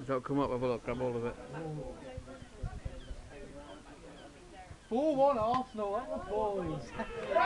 So come up, have a look, grab all of it. 4-1 Arsenal, up the boys.